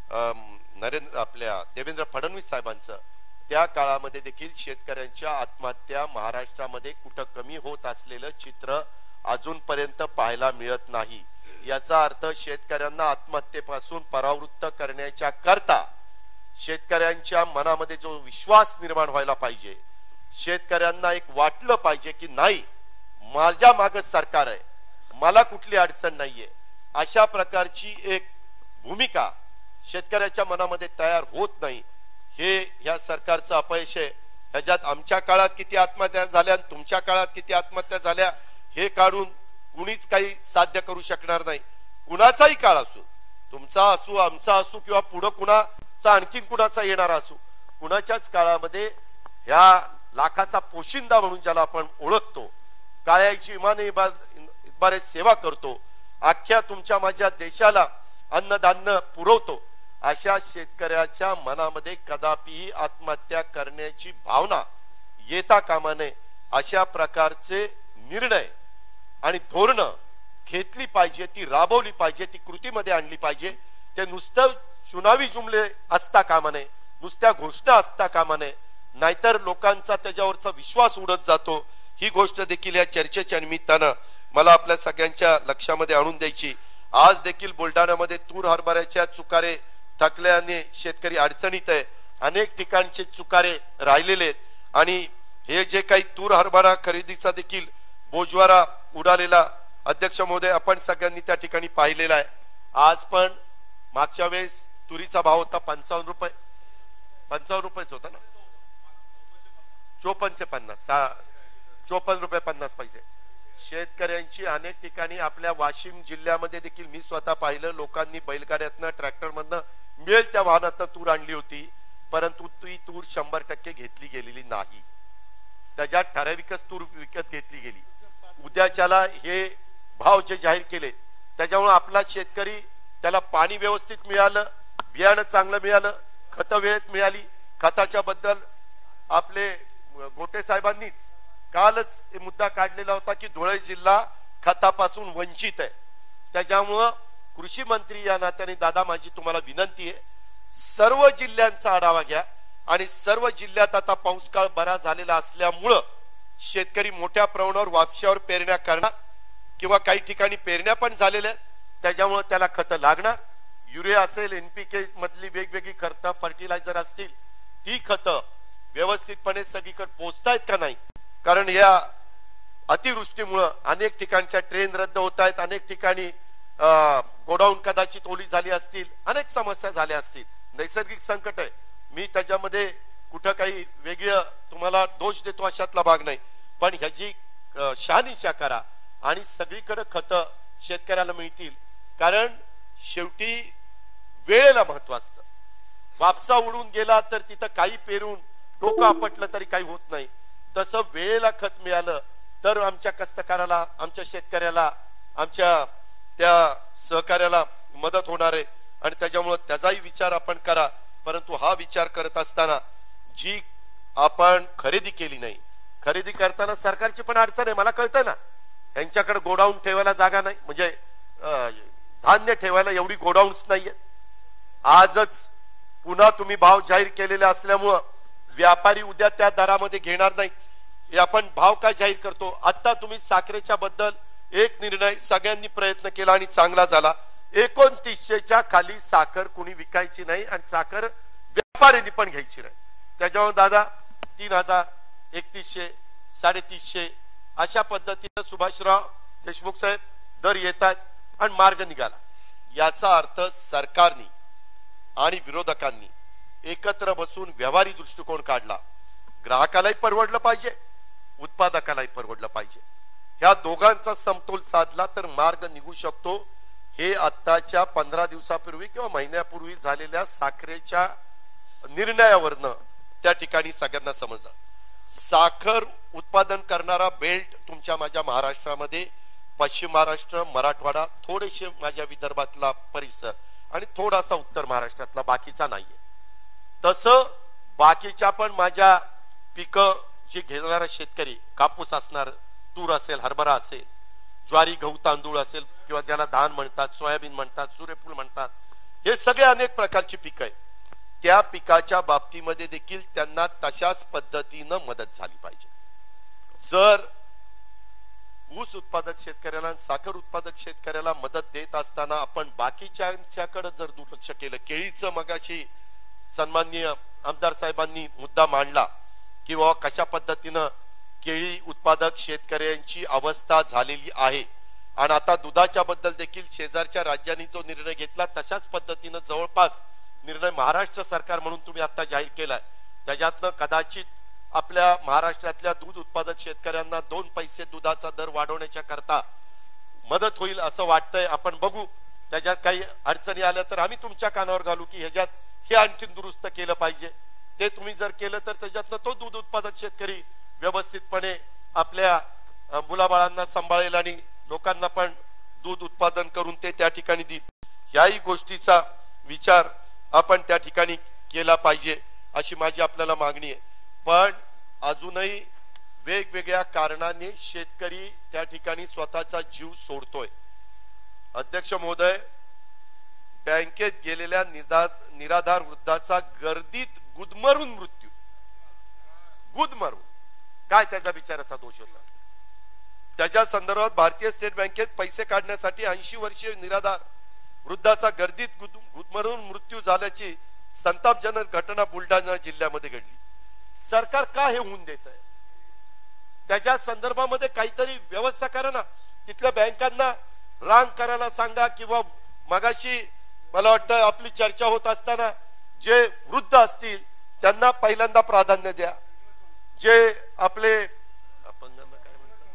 आपल्या देवेंद्र फडणवीस साहेबांचं. त्या काळामध्ये देखील शेतकऱ्यांच्या आत्महत्या महाराष्ट्रामध्ये कुठं कमी होत असलेलं चित्र अजूनपर्यंत पाहायला मिळत नाही. याचा अर्थ शेतकऱ्यांना आत्महत्येपासून परावृत्त करण्याच्या करता शेतकऱ्यांच्या मनामध्ये जो विश्वास निर्माण व्हायला पाहिजे, शेतकऱ्यांना एक वाटलं पाहिजे की नाही माझ्या मागे सरकार आहे, मला कुठली अडचण नाहीये, अशा प्रकारची एक भूमिका शेतकऱ्याच्या मनामध्ये तयार होत नाही. हे ह्या सरकारचं अपयश आहे. ह्याच्यात आमच्या काळात किती आत्महत्या झाल्या, तुमच्या काळात किती आत्महत्या झाल्या हे काढून कुणीच काही साध्य करू शकणार नाही. कुणाचाही काळ असो, तुमचा असो, आमचा असो, किंवा पुढे कुणाचा आणखीन कुणाचा येणारा असो, कुणाच्याच काळामध्ये ह्या लाखाचा पोशिंदा म्हणून ज्याला आपण ओळखतो, काळ्याची इमाने इतबारे सेवा करतो, अख्ख्या तुमच्या माझ्या देशाला अन्नधान्य पुरवतो, अशा शेतकऱ्याच्या मनामध्ये कदापिही आत्महत्या करण्याची भावना येता कामा नये. अशा प्रकारचे निर्णय आणि धोरणं घेतली पाहिजे, ती राबवली पाहिजे, ती कृतीमध्ये आणली पाहिजे. ते नुसतं चुनावी जुमले असता कामा नये, नुसत्या घोषणा असता कामा नये, नाहीतर लोकांचा त्याच्यावरचा विश्वास उडत जातो. ही गोष्ट देखील या चर्चेच्या निमित्तानं मला आपल्या सगळ्यांच्या लक्षामध्ये आणून द्यायची. आज देखील बुलढाण्यामध्ये तूर हरभऱ्याच्या चुकारे थकल्याने शेतकरी अडचणीत आहे. अनेक ठिकाणचे चुकारे राहिलेले आहेत आणि हे जे काही तूर हरभरा खरेदीचा देखील बोजवारा उडालेला अध्यक्ष महोदय आपण सगळ्यांनी त्या ठिकाणी पाहिलेला आहे. आज पण मागच्या वेळेस तुरीचा भाव होता 55 रुपये, 55 रुपयेच होता ना, 54 रुपये 50 पैसे. शेतकऱ्यांची अनेक ठिकाणी आपल्या वाशिम जिल्ह्यामध्ये देखील मी स्वतः पाहिलं, लोकांनी बैलगाड्यातनं ट्रॅक्टरमधनं मिळेल त्या वाहनातनं तूर आणली होती, परंतु ती तूर 100% घेतली गेलेली नाही. त्याच्यात ठराविकच तूर विकत घेतली गेली. उद्याच्याला हे भाव जे जाहीर केले त्याच्यामुळे आपला शेतकरी त्याला पाणी व्यवस्थित मिळालं, बियाणं चांगलं मिळालं, खतं वेळेत मिळाली. खताच्या बद्दल आपले गोटे साहेबांनीच कालच मुद्दा काढलेला होता की धुळे जिल्हा खतापासून वंचित आहे. त्याच्यामुळं कृषी मंत्री या नात्याने दादा माझी तुम्हाला विनंती आहे, सर्व जिल्ह्यांचा आढावा घ्या आणि सर्व जिल्ह्यात आता पाऊस काळ बरा झालेला असल्यामुळं शेतकरी मोठ्या प्रमाणावर वापशावर पेरण्या करणार किंवा काही ठिकाणी पेरण्या पण झालेल्या आहेत, त्याच्यामुळे त्याला खतं लागणार. युरिया असेल, NPK मधली वेगवेगळी खतं, फर्टिलायझर असतील, ती खतं व्यवस्थितपणे सगळीकडे पोहोचतायत का नाही, कारण या अतिवृष्टीमुळे अनेक ठिकाणच्या ट्रेन रद्द होत आहेत, अनेक ठिकाणी गोडाऊन कदाचित ओली झाली असतील, अनेक समस्या झाल्या असतील. नैसर्गिक संकट आहे, मी त्याच्यामध्ये कुठं काही वेगळं तुम्हाला दोष देतो अशातला भाग नाही, पण ह्याची शहानिशा करा आणि सगळीकडे खतं शेतकऱ्याला मिळतील. कारण शेवटी वेळेला महत्व असतं. वापसा उडून गेला तर तिथं काही पेरून डोकं आपटलं तरी काही होत नाही, तसं वेळेला खत मिळालं तर आमच्या कष्टकऱ्याला, आमच्या शेतकऱ्याला, आमच्या त्या सहकार्याला मदत होणार आहे आणि त्याच्यामुळे त्याचाही विचार आपण करा. परंतु हा विचार करत असताना जी आपण खरेदी केली नाही, खरेदी करताना सरकारची पण अडचण आहे, मला कळतंय ना. यांच्याकडे गोडाऊन ठेवायला जागा नाही, म्हणजे धान्य ठेवायला एवढी गोडाऊन्स नाहीये. आजच पुन्हा तुम्ही भाव जाहीर केलेले असल्यामुळं व्यापारी उद्या त्या दरामध्ये घेणार नाही. हे आपण भाव काय जाहीर करतो. आता तुम्ही साखरेच्या बद्दल एक निर्णय सगळ्यांनी प्रयत्न केला आणि चांगला झाला. 2900च्या खाली साखर कुणी विकायची नाही आणि साखर व्यापाऱ्यांनी पण घ्यायची नाही. त्याच्यावर दादा 3000, 3100, 350 अशा पद्धतीने सुभाषराव देशमुख साहेब दर येतात आणि मार्ग निघाला. याचा अर्थ सरकारनी आणि विरोधकांनी एकत्र बसून व्यवहारी दृष्टिकोन काढला, ग्राहकालाही परवडलं पाहिजे, उत्पादकालाही परवडलं पाहिजे, ह्या दोघांचा समतोल साधला तर मार्ग निघू शकतो. हे आत्ताच्या 15 दिवसापूर्वी किंवा महिन्यापूर्वी झालेल्या साखरेच्या निर्णयावरनं त्या ठिकाणी सगळ्यांना समजलं. साखर उत्पादन करणारा बेल्ट तुमच्या माझ्या महाराष्ट्रामध्ये, पश्चिम महाराष्ट्र, मराठवाडा, थोडेसे माझ्या विदर्भातला परिसर आणि थोडासा उत्तर महाराष्ट्रातला, बाकीचा नाहीये. तसं बाकीच्या पण माझ्या पिकं जे घेणारा शेतकरी, कापूस असणार, तूर असेल, हरभरा असेल, ज्वारी, गहू, तांदूळ असेल किंवा ज्याला धान म्हणतात, सोयाबीन म्हणतात, सूर्यफूल म्हणतात, हे सगळे अनेक प्रकारची पिकं आहेत. त्या पिकाच्या बाबतीमध्ये देखील त्यांना तशाच पद्धतीनं मदत झाली पाहिजे. जर ऊस उत्पादक शेतकऱ्याला, साखर उत्पादक शेतकऱ्याला मदत देत असताना आपण बाकीच्यांच्याकडे जर दुर्लक्ष केलं, केळीचं मगाशी सन्माननीय आमदार साहेबांनी मुद्दा मांडला की बाबा कशा पद्धतीनं केळी उत्पादक शेतकऱ्यांची अवस्था झालेली आहे, आणि आता दुधाच्या बद्दल देखील शेजारच्या राज्यांनी जो निर्णय घेतला तशाच पद्धतीनं जवळपास निर्णय महाराष्ट्र सरकार म्हणून तुम्ही आता जाहीर केलाय, त्याच्यातनं कदाचित आपल्या महाराष्ट्रातल्या दूध उत्पादक शेतकऱ्यांना 2 पैसे दुधाचा दर वाढवण्याच्या करता मदत होईल असं वाटतंय. आपण बघू, त्याच्यात काही अडचणी आल्या तर आम्ही तुमच्या कानावर घालू की ह्याच्यात हे आणखीन दुरुस्त केलं पाहिजे. ते तुम्ही जर केलं तर त्याच्यातनं तो दूध उत्पादक शेतकरी व्यवस्थितपणे आपल्या मुलाबाळांना सांभाळेल आणि लोकांना पण दूध उत्पादन करून ते त्या ठिकाणी देईल. याही गोष्टीचा विचार आपण त्या ठिकाणी केला पाहिजे अशी माझी आपल्याला मागणी आहे. पण अजूनही वेगवेगळ्या कारणाने शेतकरी त्या ठिकाणी स्वतःचा जीव सोडतोय. अध्यक्ष महोदय, बँकेत गेलेल्या निराधार वृद्धाचा गर्दीत गुदमरून मृत्यू, गुदमरून, काय त्याचा बिचाराचा दोष होता? त्याच्या संदर्भात भारतीय स्टेट बँकेत पैसे काढण्यासाठी 80 वर्षीय निराधार वृद्धाचा गर्दीत गुदमरून मृत्यू झाल्याची संतापजनक घटना बुलढाणा जिल्ह्यामध्ये घडली. सरकार का हे होऊन देत आहे? त्याच्या संदर्भामध्ये काहीतरी व्यवस्था करा ना. तिथल्या बँकांना रांग करायला सांगा, किंवा मगाशी मला वाटतं आपली चर्चा होत असताना जे वृद्ध असतील त्यांना पहिल्यांदा प्राधान्य द्या. जे आपले अपंगांना काय म्हणतात,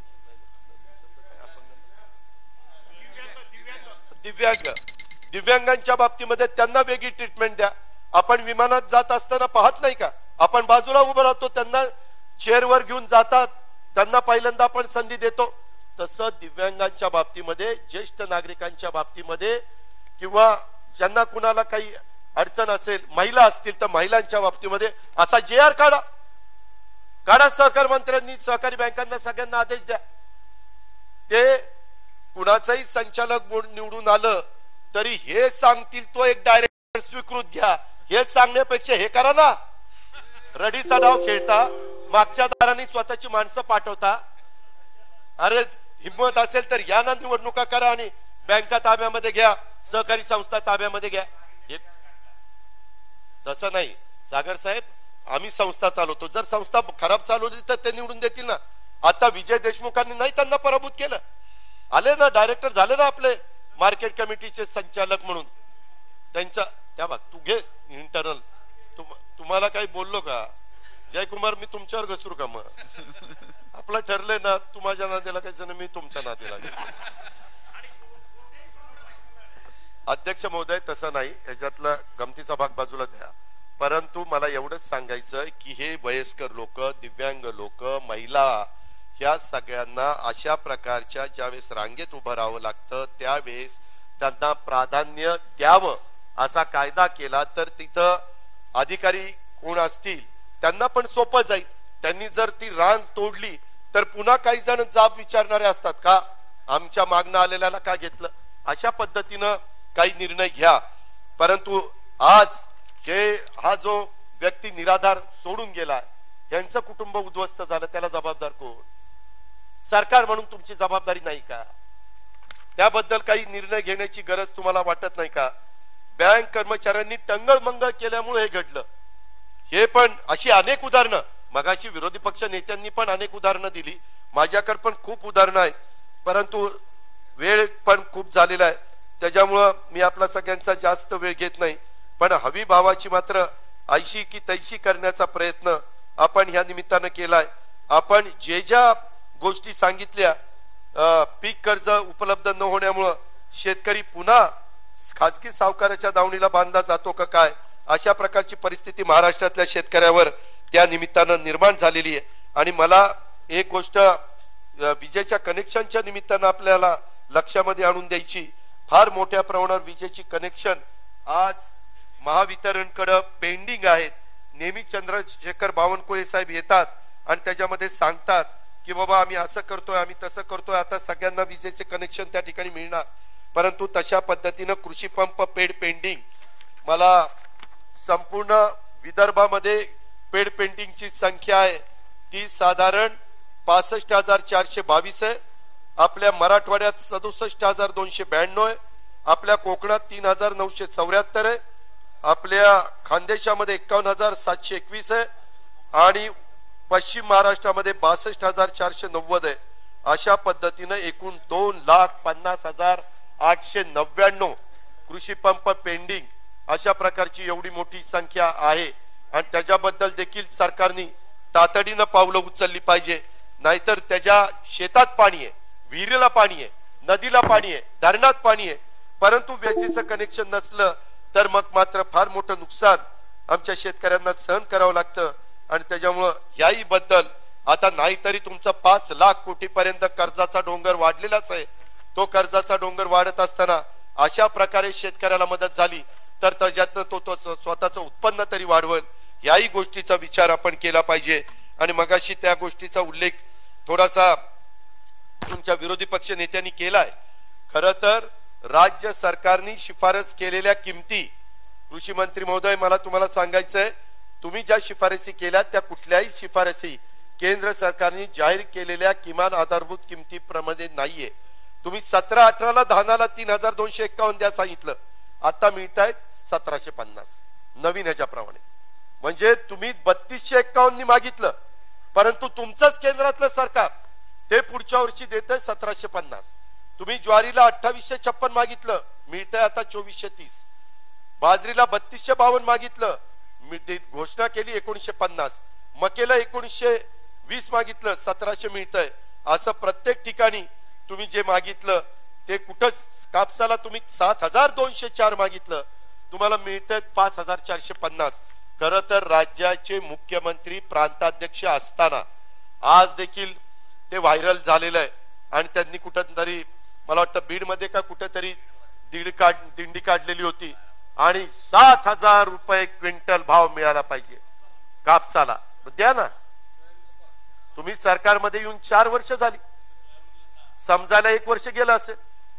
दिव्यांगांच्या बाबतीमध्ये त्यांना वेगळी ट्रीटमेंट द्या. आपण विमानात जात असताना पाहत नाही का, आपण बाजूला उभं राहतो, त्यांना चेअरवर घेऊन जातात, त्यांना पहिल्यांदा आपण संधी देतो. तसं दिव्यांगांच्या बाबतीमध्ये, ज्येष्ठ नागरिकांच्या बाबतीमध्ये, किंवा ज्यांना कुणाला काही अडचण असेल, महिला असतील तर महिलांच्या बाबतीमध्ये असा JR काढा. सहकार मंत्र्यांनी सहकारी बँकांना सगळ्यांना आदेश द्या. ते कुणाचाही संचालक बोर्ड निवडून आलं तरी हे सांगतील तो एक डायरेक्टर स्वीकृत घ्या, हे सांगण्यापेक्षा हे करा ना. रडीचा डाव खेळता, मागच्या दारांनी स्वतःची माणसं पाठवता. अरे हिम्मत असेल तर या ना, निवडणुका करा आणि बँका ताब्यामध्ये घ्या, सहकारी संस्था ताब्यामध्ये घ्या. तसं नाही सागर साहेब, आम्ही संस्था चालवतो. जर संस्था खराब चालवली तर ते निवडून देतील ना. आता विजय देशमुखांनी नाही त्यांना पराभूत केलं, आले ना, डायरेक्टर झाले ना आपले मार्केट कमिटीचे संचालक म्हणून. त्यांचा त्या भाग तू घे इंटरनल. तुम्हाला काही बोललो का जयकुमार? मी तुमच्यावर घसरू का? मग आपलं ठरलंय ना, तू माझ्या नादेला काही मी तुमच्या नादेला. अध्यक्ष महोदय, तसं नाही, याच्यातला गमतीचा भाग बाजूला द्या. परंतु मला एवढंच सांगायचं की हे वयस्कर लोक, दिव्यांग लोक, महिला, ह्या सगळ्यांना अशा प्रकारच्या ज्यावेळेस रांगेत उभं राहावं लागतं त्यावेळेस त्यांना प्राधान्य द्यावं असा कायदा केला तर तिथं अधिकारी कोण असतील त्यांना पण सोपं जाईल. त्यांनी जर ती रांग तोडली तर पुन्हा काही जण जाब विचारणारे असतात का, आमच्या मागणं आलेल्याला का घेतलं, अशा पद्धतीनं काही निर्णय घ्या. परंतु आज हा जो व्यक्ती निराधार सोडून गेला, यांचं कुटुंब उद्ध्वस्त झालं, त्याला जबाबदार कोण? सरकार म्हणून तुमची जबाबदारी नाही का? त्याबद्दल काही निर्णय घेण्याची गरज तुम्हाला वाटत नाही का? बँक कर्मचाऱ्यांनी टंगळ मंगळ केल्यामुळे हे घडलं. हे पण अशी अनेक उदाहरणं, मगाशी विरोधी पक्ष नेत्यांनी पण अनेक उदाहरणं दिली, माझ्याकडे पण खूप उदाहरणं आहेत, परंतु वेळ पण खूप झालेला आहे, त्याच्यामुळं मी आपला सगळ्यांचा जास्त वेळ घेत नाही. पण हवी भावाची मात्र ऐशी की तैशी करण्याचा प्रयत्न आपण ह्या निमित्तानं केलाय. आपण जे ज्या गोष्टी सांगितल्या, पीक कर्ज उपलब्ध न होण्यामुळं शेतकरी पुन्हा खासगी सावकाराच्या दावणीला बांधला जातो का काय, अशा प्रकारची परिस्थिती महाराष्ट्रातल्या शेतकऱ्यावर त्या निमित्तानं निर्माण झालेली आहे. आणि मला एक गोष्ट विजेच्या कनेक्शनच्या निमित्तानं आपल्याला लक्षामध्ये आणून द्यायची, फार मोठ्या प्रमाणावर विजेची कनेक्शन आज महावितरणकडे पेंडिंग आहेत. नेहमी चंद्रशेखर बावनकुळे साहेब येतात आणि त्याच्यामध्ये सांगतात की बाबा आम्ही असं करतोय, आम्ही तसं करतोय, आता सगळ्यांना विजेचे कनेक्शन त्या ठिकाणी मिळणार. परंतु तशा पद्धतीनं कृषी पंप पेंडिंग, मला संपूर्ण विदर्भामध्ये पेड पेंडिंगची संख्या आहे ती साधारण 65,422 आहे. आपल्या मराठवाड्यात 67,292 आहे. आपल्या कोकणात 3,974 आहे. आपल्या खानदेशामध्ये 51,721 आहे आणि पश्चिम महाराष्ट्रामध्ये 62,490 आहे. अशा पद्धतीनं एकूण 2,50,899 कृषी पंप पेंडिंग, अशा प्रकारची एवढी मोठी संख्या आहे. आणि त्याच्याबद्दल देखील सरकारने तातडीनं पावलं उचलली पाहिजे. नाहीतर त्याच्या शेतात पाणी आहे, विहिरीला पाणी आहे, नदीला पाणी आहे, धरणात पाणी आहे, परंतु विजेचं कनेक्शन नसलं तर मग मात्र फार मोठं नुकसान आमच्या शेतकऱ्यांना सहन करावं लागतं. आणि त्याच्यामुळं याही बद्दल आता नाहीतरी तुमचा 5 लाख कोटी पर्यंत कर्जाचा डोंगर वाढलेलाच आहे. तो कर्जाचा डोंगर वाढत असताना अशा प्रकारे शेतकऱ्याला मदत झाली तर त्याच्यातनं तो स्वतःचं उत्पन्न तरी वाढवल, याही गोष्टीचा विचार आपण केला पाहिजे. आणि मगाशी त्या गोष्टीचा उल्लेख थोडासा तुमच्या विरोधी पक्ष नेत्यांनी केलाय. खरं तर राज्य सरकारने शिफारस केलेल्या किमती, कृषी मंत्री महोदय मला तुम्हाला सांगायचंय, तुम्ही ज्या शिफारसी केल्या त्या कुठल्याही शिफारसी केंद्र सरकारने जाहीर केलेल्या किमान आधारभूत किमतीप्रमाणे नाहीये. तुम्ही 17-18ला धानाला 3,251 द्या सांगितलं, आता मिळत आहेत 1,750 नवीन ह्याच्याप्रमाणे. म्हणजे तुम्ही 3,251 मागितलं, परंतु तुमचंच केंद्रातलं सरकार ते पुढच्या वर्षी देतंय 1,750. तुम्ही ज्वारीला 2,856 मागितलं, मिळतंय आता 2,430. बाजरीला 3,252 मागितलं, घोषणा केली 1,950. मकेला 1,920 मागितलं, 1,700 मिळतंय. असं प्रत्येक ठिकाणी तुम्ही जे मागितलं ते कुठंच, कापसाला तुम्ही 7,204 मागितलं, तुम्हाला मिळतंय 5,450. खरं तर राज्याचे मुख्यमंत्री प्रांताध्यक्ष असताना आज देखील ते व्हायरल झालेलं आहे. आणि त्यांनी कुठंतरी मला वाटतं बीड मध्ये का कुठेतरी दिंडी काढलेली होती आणि 7,000 रुपये क्विंटल भाव मिळाला पाहिजे कापसाला. द्या ना, तुम्ही सरकारमध्ये येऊन 4 वर्ष झाली, समजायला 1 वर्ष गेलं असेल,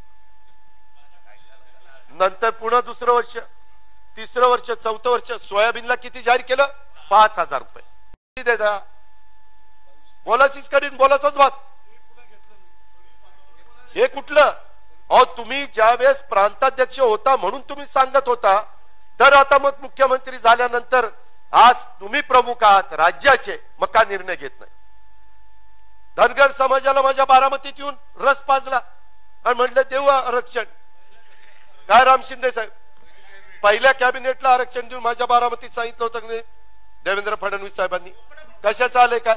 नंतर पुन्हा 2रं वर्ष, 3रं वर्ष, 4थं वर्ष. सोयाबीनला किती जाहीर केलं? 5,000 रुपये. किती देता? बोलाचीच कडीन बोलाचाच भात. हे कुठलं? अहो तुम्ही ज्यावेळेस प्रांताध्यक्ष होता म्हणून तुम्ही सांगत होता, तर आता मग मुख्यमंत्री झाल्यानंतर आज तुम्ही प्रमुख आहात राज्याचे, मग का निर्णय घेत नाही? धनगर समाजाला माझ्या बारामतीत येऊन रस पाजला आणि म्हटलं देऊ आरक्षण. काय राम शिंदे साहेब पहिल्या कॅबिनेटला आरक्षण देऊन माझ्या बारामतीत सांगितलं होतं की देवेंद्र फडणवीस साहेबांनी? कशाचं आलंय काय?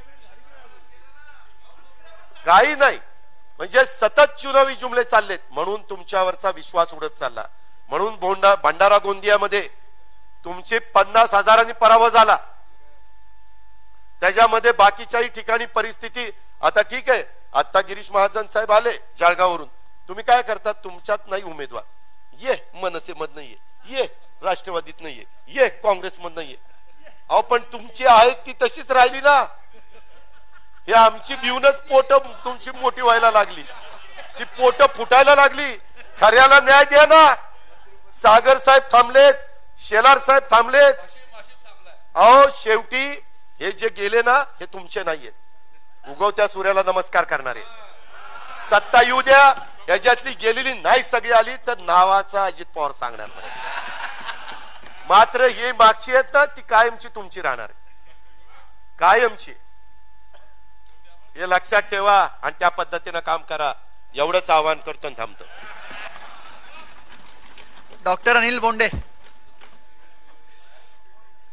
काही नाही. म्हणजे सतत चुनावी जुमले चाललेत म्हणून तुमच्यावरचा विश्वास उडत चालला. म्हणून भंडारा गोंदियामध्ये तुमचे 50,000 पराभव झाला. त्याच्यामध्ये बाकीच्याही ठिकाणी परिस्थिती आता ठीक आहे. आता गिरीश महाजन साहेब आले जळगाववरून, तुम्ही काय करतात? तुमच्यात नाही उमेदवार, ये मनसेमधनं ये राष्ट्रवादीत नाहीये, ये काँग्रेसमधनं ये. अहो पण तुमची आहेत ती तशीच राहिली ना. हे आमची घेऊनच पोट तुमची मोठी व्हायला लागली, ती पोट फुटायला लागली. खऱ्याला न्याय द्या ना. सागर साहेब थांबलेत, शेलार साहेब थांबलेत. अहो शेवटी हे जे गेले ना हे तुमचे नाहीयेत, उगवत्या सूर्याला नमस्कार करणारे. सत्ता येऊ द्या, याच्यातली गेलेली नाही सगळी आली तर नावाचा अजित पवार सांगणार नाही. मात्र हे मागची आहेत ना ती कायमची तुमची राहणार आहे, कायमची. हे लक्षात ठेवा आणि त्या पद्धतीनं काम करा, एवढंच आवाहन करतो आणि थांबतो. डॉक्टर अनिल बोंडे.